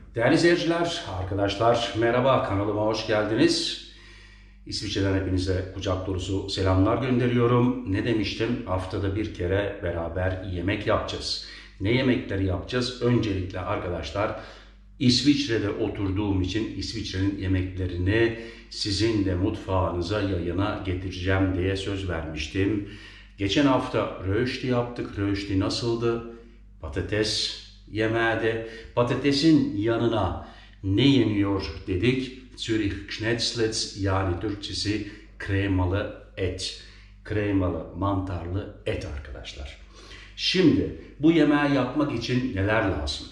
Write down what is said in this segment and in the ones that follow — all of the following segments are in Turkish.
Değerli seyirciler, arkadaşlar merhaba, kanalıma hoş geldiniz. İsviçre'den hepinize kucak dolusu selamlar gönderiyorum. Ne demiştim? Haftada bir kere beraber yemek yapacağız. Ne yemekleri yapacağız? Öncelikle arkadaşlar İsviçre'de oturduğum için İsviçre'nin yemeklerini sizin de mutfağınıza yayına getireceğim diye söz vermiştim. Geçen hafta röşti yaptık. Röşti nasıldı? Patates yemeği. Patatesin yanına ne yeniyor dedik? Zürich Schnetzlitz, yani Türkçesi kremalı et. Kremalı mantarlı et arkadaşlar. Şimdi bu yemeği yapmak için neler lazım?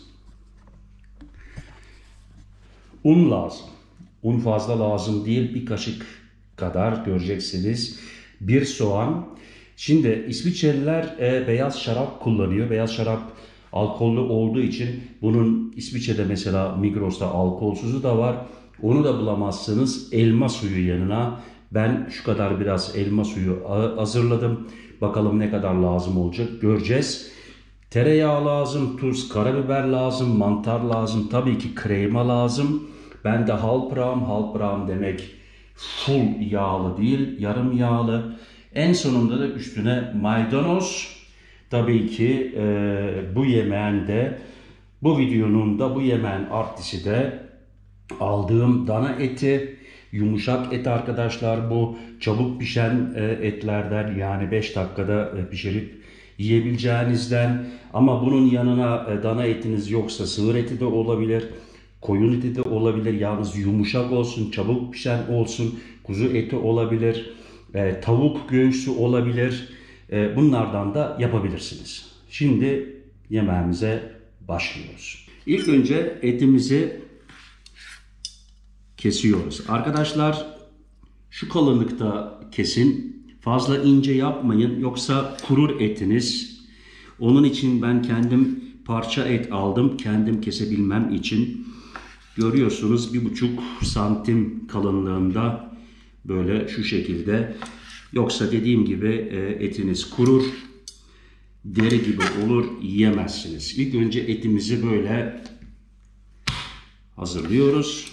Un lazım. Un fazla lazım değil, bir kaşık kadar göreceksiniz. Bir soğan. Şimdi İsviçreliler beyaz şarap kullanıyor. Beyaz şarap alkollü olduğu için bunun İsviçre'de mesela Migros'ta alkolsüzü de var. Onu da bulamazsınız. Elma suyu yanına. Ben şu kadar biraz elma suyu hazırladım. Bakalım ne kadar lazım olacak göreceğiz. Tereyağı lazım, tuz, karabiber lazım, mantar lazım. Tabii ki krema lazım. Ben de halbrand. Halbrand demek full yağlı değil, yarım yağlı. En sonunda da üstüne maydanoz. Tabii ki bu yemeğin de, bu videonun da bu yemeğin artisi de aldığım dana eti. Yumuşak et arkadaşlar, bu çabuk pişen etlerden, yani 5 dakikada pişirip yiyebileceğinizden. Ama bunun yanına dana etiniz yoksa sığır eti de olabilir, koyun eti de olabilir. Yalnız yumuşak olsun, çabuk pişen olsun. Kuzu eti olabilir, tavuk göğsü olabilir. Bunlardan da yapabilirsiniz. Şimdi yemeğimize başlıyoruz. İlk önce etimizi kesiyoruz. Arkadaşlar şu kalınlıkta kesin. Fazla ince yapmayın, yoksa kurur etiniz. Onun için ben kendim parça et aldım. Kendim kesebilmem için. Görüyorsunuz 1,5 santim kalınlığında, böyle şu şekilde. Yoksa dediğim gibi etiniz kurur, deri gibi olur, yiyemezsiniz. İlk önce etimizi böyle hazırlıyoruz.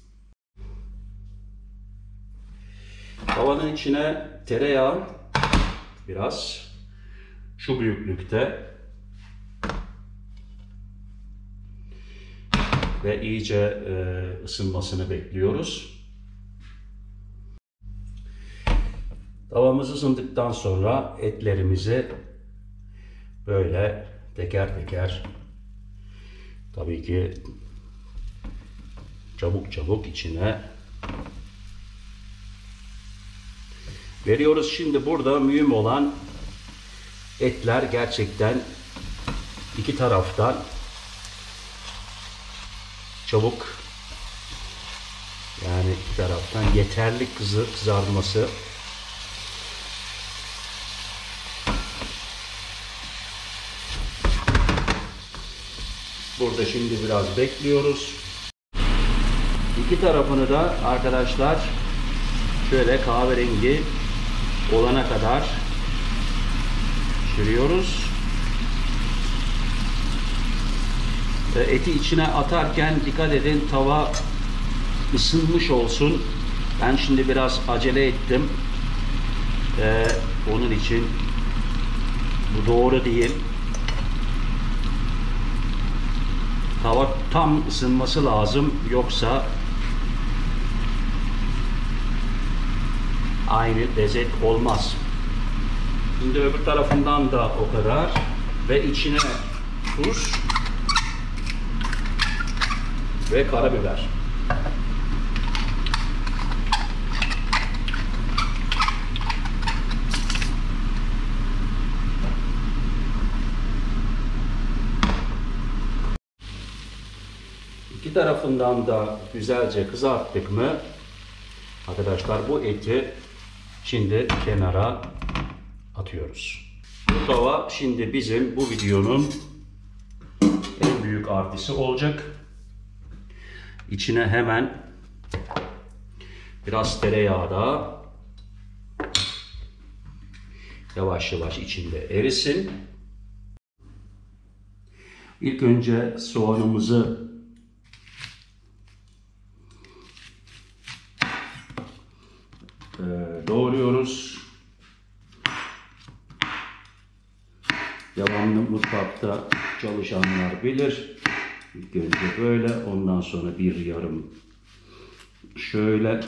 Tavanın içine tereyağı biraz şu büyüklükte ve iyice ısınmasını bekliyoruz. Tavamız ısındıktan sonra etlerimizi böyle teker teker, tabii ki çabuk çabuk içine veriyoruz. Şimdi burada mühim olan, etler gerçekten iki taraftan çabuk, yani iki taraftan yeterli kızarması. Burada şimdi biraz bekliyoruz. İki tarafını da arkadaşlar şöyle kahverengi olana kadar pişiriyoruz. Eti içine atarken dikkat edin, tava ısınmış olsun. Ben şimdi biraz acele ettim. Onun için bu doğru değil. Tava tam ısınması lazım, yoksa aynı lezzet olmaz. Şimdi öbür tarafından da o kadar ve içine tuz ve karabiber. İki tarafından da güzelce kızarttık mı arkadaşlar, bu eti şimdi kenara atıyoruz. Bu tava şimdi bizim bu videonun en büyük artısı olacak. İçine hemen biraz tereyağı da yavaş yavaş içinde erisin. İlk önce soğanımızı devamlı mutfakta çalışanlar bilir. İlk önce böyle, ondan sonra bir yarım şöyle.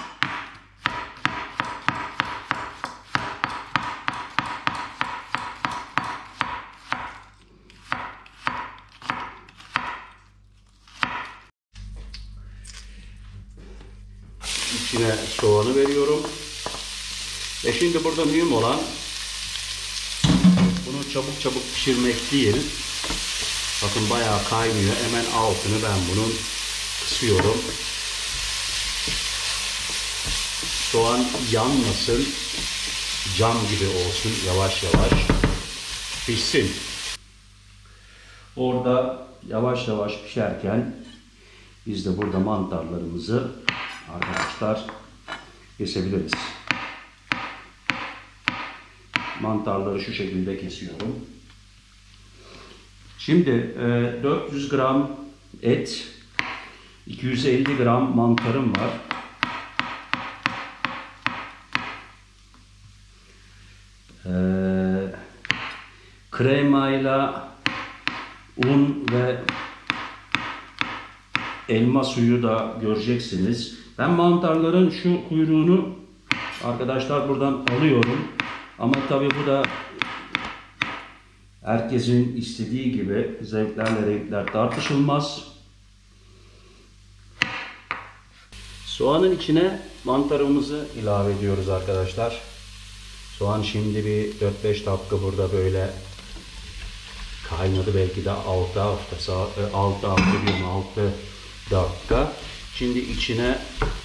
İçine soğanı veriyorum. Ve şimdi burada mühim olan bunu çabuk çabuk pişirmek değil. Bakın bayağı kaynıyor. Hemen altını ben bunun kısıyorum. Soğan yanmasın. Cam gibi olsun. Yavaş yavaş pişsin. Orada yavaş yavaş pişerken biz de burada mantarlarımızı arkadaşlar kesebiliriz. Mantarları şu şekilde kesiyorum. Şimdi 400 gram et, 250 gram mantarım var. Kremayla un ve elma suyu da göreceksiniz. Ben mantarların şu kuyruğunu arkadaşlar buradan alıyorum. Ama tabii bu da herkesin istediği gibi, zevklerle renkler tartışılmaz. Soğanın içine mantarımızı ilave ediyoruz arkadaşlar. Soğan şimdi bir 4-5 dakika burada böyle kaynadı, belki de 6 dakika. Şimdi içine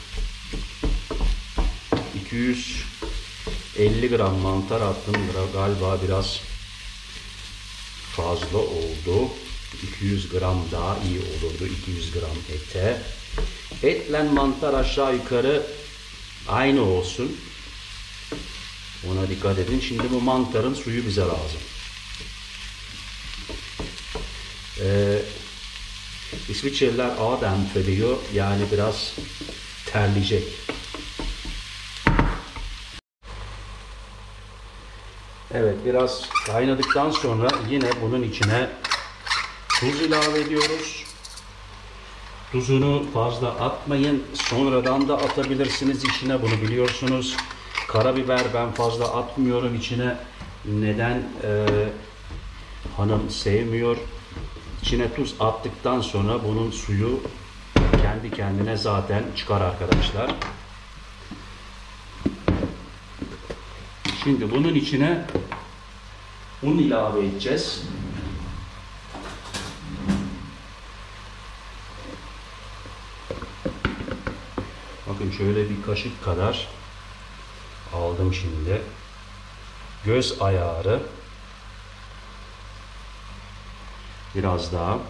250 gram mantar attım. Galiba biraz fazla oldu. 200 gram daha iyi olurdu. 200 gram ete. Etle mantar aşağı yukarı aynı olsun. Ona dikkat edin. Şimdi bu mantarın suyu bize lazım. İsviçreliler Adem diyor. Yani biraz terleyecek. Evet, biraz kaynadıktan sonra yine bunun içine tuz ilave ediyoruz. Tuzunu fazla atmayın. Sonradan da atabilirsiniz içine, bunu biliyorsunuz. Karabiber ben fazla atmıyorum içine. Neden? Hanım sevmiyor. İçine tuz attıktan sonra bunun suyu kendi kendine zaten çıkar arkadaşlar. Şimdi bunun içine un ilave edeceğiz. Bakın şöyle bir kaşık kadar aldım şimdi. Göz ayarı. Biraz daha.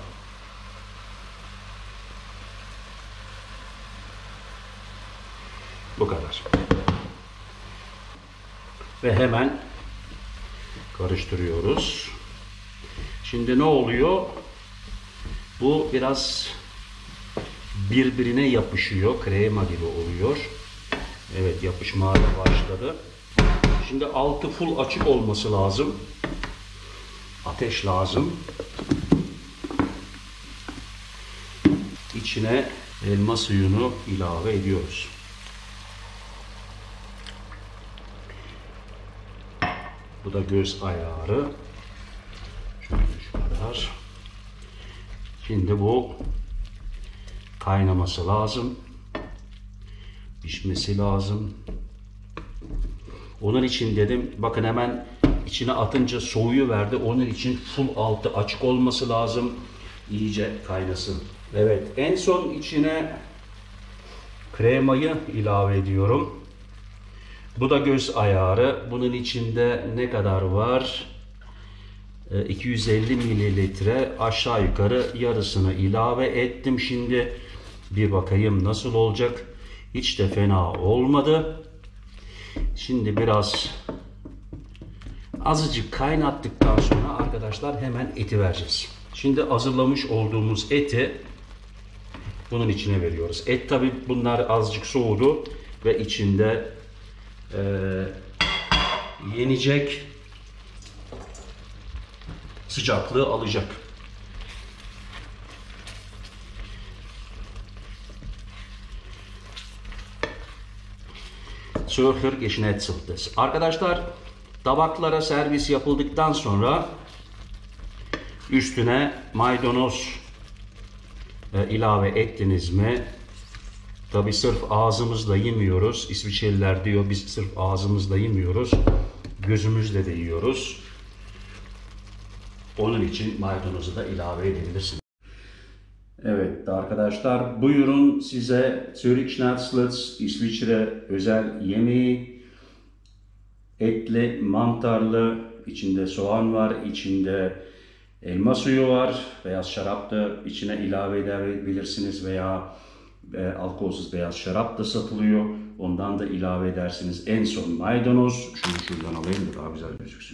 Bu kadar. Ve hemen karıştırıyoruz. Şimdi ne oluyor? Bu biraz birbirine yapışıyor. Krema gibi oluyor. Evet, yapışmaya başladı. Şimdi altı full açık olması lazım. Ateş lazım. İçine elma suyunu ilave ediyoruz. Bu da göz ayarı. Şöyle şu kadar. Şimdi bu kaynaması lazım. Pişmesi lazım. Onun için dedim, bakın hemen içine atınca soğuyu verdi. Onun için full altı açık olması lazım. İyice kaynasın. Evet, en son içine kremayı ilave ediyorum. Bu da göz ayarı. Bunun içinde ne kadar var? 250 mililitre, aşağı yukarı yarısını ilave ettim. Şimdi bir bakayım nasıl olacak. Hiç de fena olmadı. Şimdi biraz azıcık kaynattıktan sonra arkadaşlar hemen eti vereceğiz. Şimdi hazırlamış olduğumuz eti bunun içine veriyoruz. Et tabi bunlar azıcık soğudu ve içinde yenecek. sıcaklığı alacak. Solcher geschnetzeltes. Arkadaşlar, tabaklara servis yapıldıktan sonra üstüne maydanoz ilave ettiniz mi? Tabi sırf ağzımızla yemiyoruz. İsviçreliler diyor biz sırf ağzımızla yemiyoruz. Gözümüzle de yiyoruz. Onun için maydanozu da ilave edebilirsiniz. Evet arkadaşlar, buyurun size Zürich Schnetzlers İsviçre özel yemeği. Etli, mantarlı, içinde soğan var, içinde elma suyu var. Beyaz şarap da içine ilave edebilirsiniz veya alkolsüz beyaz şarap da satılıyor. Ondan da ilave edersiniz. En son maydanoz. Şunu şuradan alayım da daha güzel gözüksün.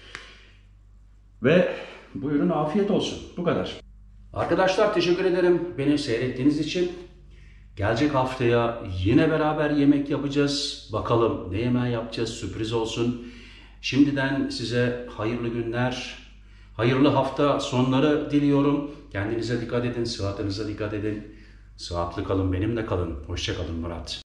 Ve buyurun afiyet olsun. Bu kadar. Arkadaşlar teşekkür ederim beni seyrettiğiniz için. Gelecek haftaya yine beraber yemek yapacağız. Bakalım ne yemeği yapacağız, sürpriz olsun. Şimdiden size hayırlı günler, hayırlı hafta sonları diliyorum. Kendinize dikkat edin, sıhhatinize dikkat edin. Sıhhatli kalın, benimle kalın. Hoşça kalın Murat.